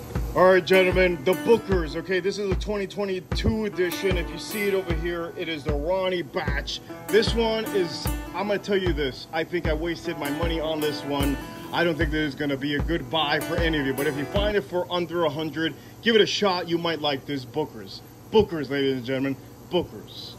All right, gentlemen, the Booker'S. Okay, this is the 2022 edition. If you see it over here, it is the Ronnie batch. This one is, I'm gonna tell you this, I think I wasted my money on this one. I don't think this is gonna be a good buy for any of you, but if you find it for under 100, give it a shot. You might like this Booker'S. Booker'S, ladies and gentlemen, Booker'S.